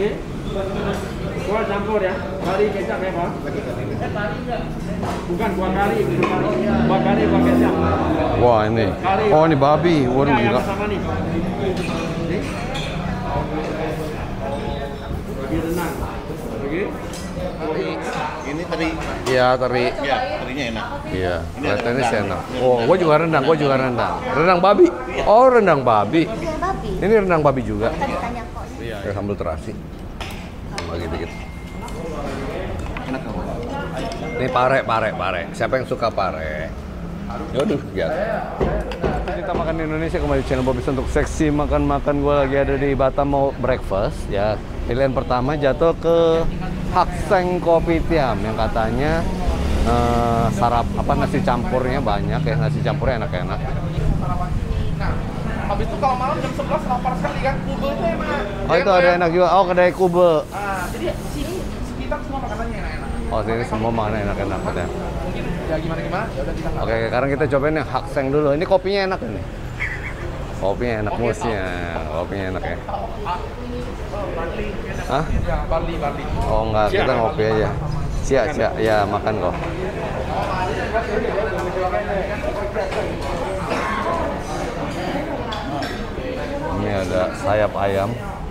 Lagi? Kuah campur ya? Kari kecap ya Pak? Bukan kuah kari, kuah kari kuah kecap. Wah ini. Oh ini babi. Waduh Yang gila. sama nih. Ini. Babi renang. Lagi? Ini teri. Iya teri. Ya, terinya enak. Iya. Kelihatannya sih enak. Oh, gua juga rendang. Rendang babi. Oh rendang babi. Iya, babi. Ini rendang babi juga. Tadi tanya kok. Iya. Kayak sambal terasi. Bagi dikit. Enak kamu. Ini pare. Siapa yang suka pare? Yaudah, ya. Kita makan di Indonesia, kembali di channel Bobis untuk seksi makan-makan. Gue lagi ada di Batam mau breakfast ya. Pilihan pertama jatuh ke Hakseng Kopitiam yang katanya nasi campurnya banyak ya, nasi campurnya enak-enak. Nah, habis itu kalau malam jam 11 lapar sekali kan, kube itu emang. Oh itu ada enak juga. Oh kedai kube. Jadi sini sekitar semua makanannya enak-enak. Oh sini semua makanan enak-enak katanya. Mungkin ya gimana ya udah kita. Oke, sekarang kita cobain yang Hakseng dulu. Ini kopinya enak ini. Kopinya enak, musnya. Kopinya enak ya. Hah? Ya, barley. Oh enggak, kita ngopi aja. Siap. Ya makan kok. Ini ada sayap ayam.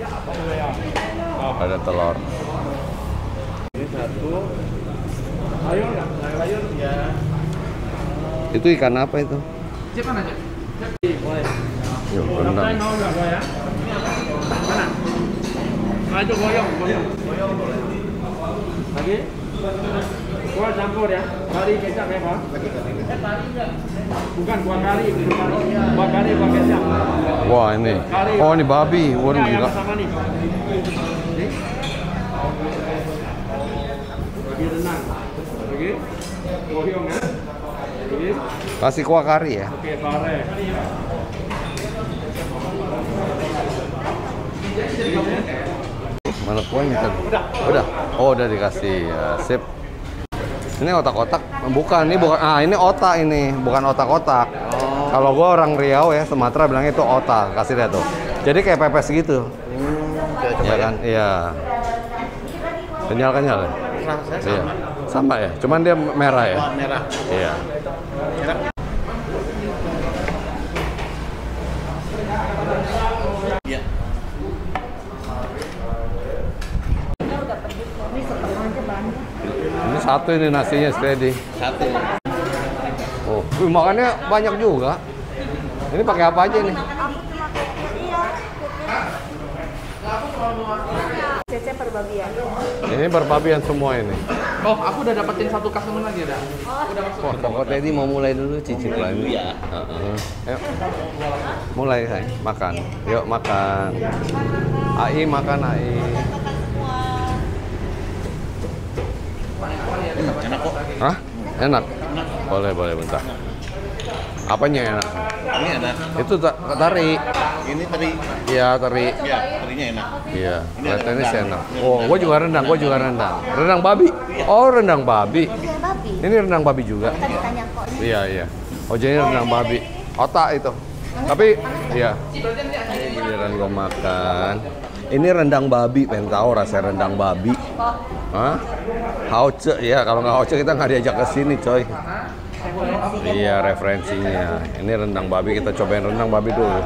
Ada telur. Ini satu. Ayo ya. Itu ikan apa itu? Siapa aja? Boleh. Yuk, rendang. Mau nggak Pak ya? Mana? Nah itu goyong. Lagi? Kuah campur ya? Kari kecap ya Pak? Bukan kuah kari, kuah kari kuah kecap. Wah ini. Oh ini babi. Waduh Yang gila. sama nih. Ini. Babi renang. Lagi? Goyong ya? Lagi? Kasih kuah kari ya. Oke, pare. Mana kuahnya tadi? Udah. Oh udah dikasih. Ya, sip. Ini otak-otak. Bukan, ini bukan. Ini otak ini, bukan otak-otak. Kalau gua orang Riau ya, Sumatera bilangnya itu otak. Kasih lihat tuh. Jadi kayak pepes gitu. Iya kan? Iya. Kenyal-kenyal ya? Iya. Sama ya? Cuman dia merah ya? Merah. Iya. Enak. Iya. Ini setengah aja banyak. Ini satu ini nasinya steady. Satu. Oh, makannya banyak juga. Ini pakai apa aja nih? Cece perbabian. Ini berbabian semua ini. Oh, aku udah dapetin satu customer lagi ada. Udah masuk. Wah, pokoknya Teddy mau mulai dulu cicilan. Iya. Yuk. Mulai say, makan. Yuk makan. AI makan AI. Enak kok. Hah? Enak? Boleh bentar. Apanya enak? Ini ada. Itu tari. Ini teri. Iya, teri. Ya, terinya enak. Iya, kelihatannya sih enak. Oh, gua juga rendang. Rendang babi. Oh, rendang babi. Iya, babi. Ini rendang babi juga. Tadi tanya kok. Iya. Oh, jadi rendang babi. Otak itu. Tapi, iya. Giliran gua makan. Ini rendang babi, pengen tahu rasa rendang babi. Hah? Hauce, ya. Kalau nggak hauce kita nggak diajak ke sini, coy. Iya, referensinya. Ini rendang babi, kita cobain rendang babi dulu.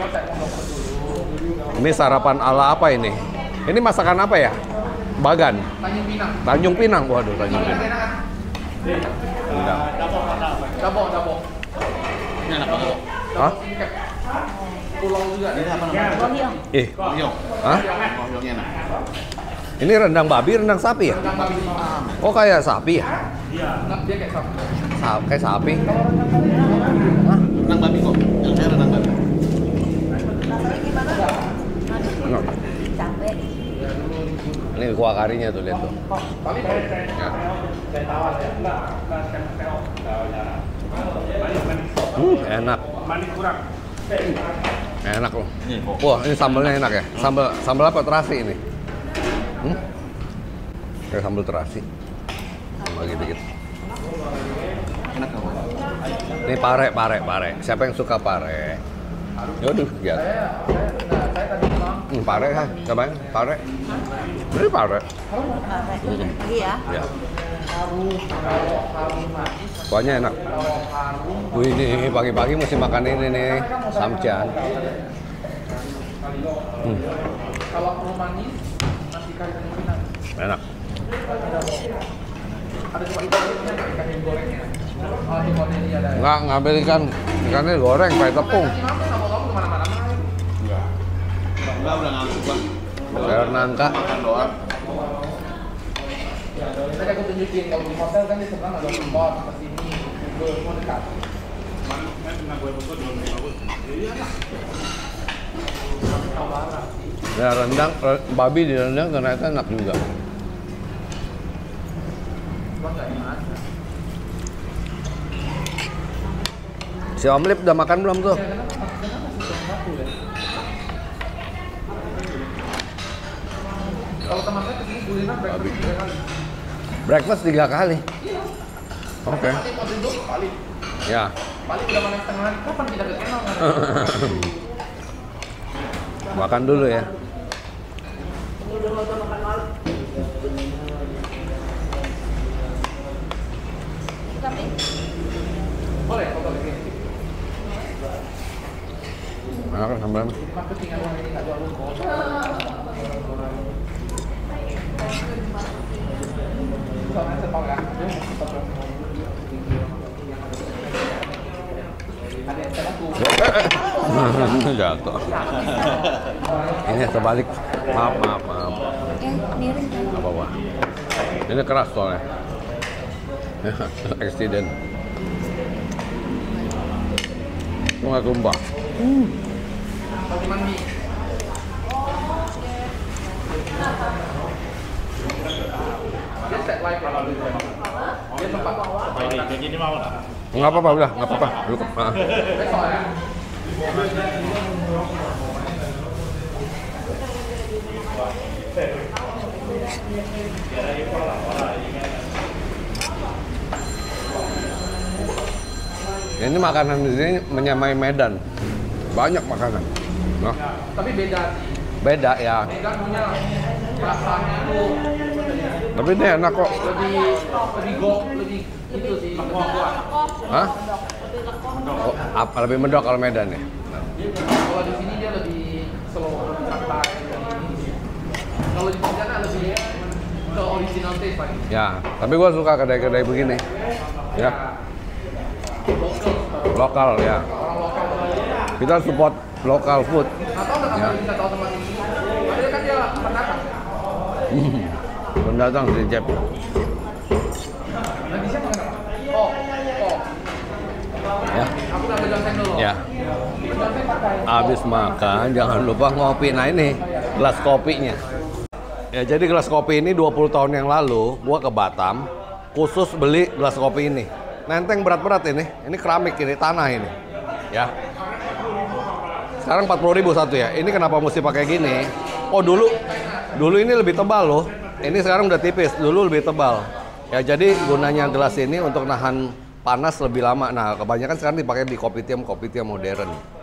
Ini sarapan ala apa ini? Ini masakan apa ya? Bagan. Tanjung Pinang. Waduh, Tanjung Pinang. Rendang. Dapok. Ini enak banget. Hah? Pulau juga. Ini apa namanya? Goyong. Goyong. Hah? Goyongnya enak. Ini rendang babi, rendang sapi ya? Oh, kayak sapi ya? Dia kayak sapi. Kayak sapi. Rendang babi kok. Yang saya rendang babi. Rasanya gimana? Enak. Capek. Ini kuah karinya tuh, lihat tuh. Ya. Enak. Enak loh. Wah, ini sambalnya enak ya. Sambal apa? Terasi ini. Kayak sambal terasi. Bagi dikit. Enak kamu. Ini pare. Siapa yang suka pare? Yaudah, ya. Saya tadi malam Pare kan, cobain pare. Ini pare. Lagi ya. Ya. Kuahnya enak. Wih, ini pagi-pagi mesti makan ini nih, samcian. Kalau perlu manis, nasi kari dan Cina. Enak. Ada cuma ikannya, ikan yang gorengnya. Oh, ikan ini ada. Enggak, ngambil ikannya goreng pakai tepung. Enggak, udah ngantuk bang. Sayur nangka. Makan doang. Tadi aku tunjukin kalau di hotel kan di seberang ada spot ke sini, semua dekat. Ya rendang, babi di rendang ternyata enak juga. Si Om Lip udah makan belum tuh? Kalau teman saya kesini kuliner breakfast 3 kali. Breakfast 3 kali. Oke. Nanti mau duduk balik. Ya. Balik udah makan setengah hari. Kapan kita ke channel? Makan dulu ya. Boleh foto begini. Enak kan sambal? Marketing yang ini nggak jual logo. Soalnya saya tahu ya, dia mau foto. Ada yang saya laku. Jatuh. Ini terbalik. Maaf. Miring kan. Apa-apa. Ini keras soalnya. Accident. Itu nggak tumpah. Bagi mandi. Dia set live ya. Dia tempat. Nggak apa-apa udah, nggak apa-apa. Dulu. Besok ya. Ini makanan di sini menyamai Medan. Banyak makanan. Nah, Tapi beda sih. beda ya. Medan punya rasanya itu Tapi ini enak kok. lebih itu sih lebih kuat. Hah? Oh, apa lebih medok kalau Medan ya? Kalau di sini dia lebih slow, lebih santai. Kalau di sana lebih ke original taste lagi. Ya, tapi gua suka kedai-kedai begini. Ya, lokal ya. Orang lokal. Kita support lokal food. Atau nggak Ya. bisa tahu tempat ini? Ada kan dia pendatang. Pendatang si Jeb. Lagi siapa kan? Oh. Ya, Aku udah pegang sen dulu. ya. Pegang sen pakai. Habis makan jangan lupa ngopi. Nah ini gelas kopinya. Ya jadi gelas kopi ini 20 tahun yang lalu gua ke Batam khusus beli gelas kopi ini. Nenteng berat-berat ini. Ini keramik ini, tanah ini. Ya. Sekarang 40.000 satu ya. Ini kenapa mesti pakai gini? Oh dulu ini lebih tebal loh. Ini sekarang udah tipis. Dulu lebih tebal. Ya jadi gunanya gelas ini untuk nahan panas lebih lama. Nah kebanyakan sekarang dipakai di kopitiam modern.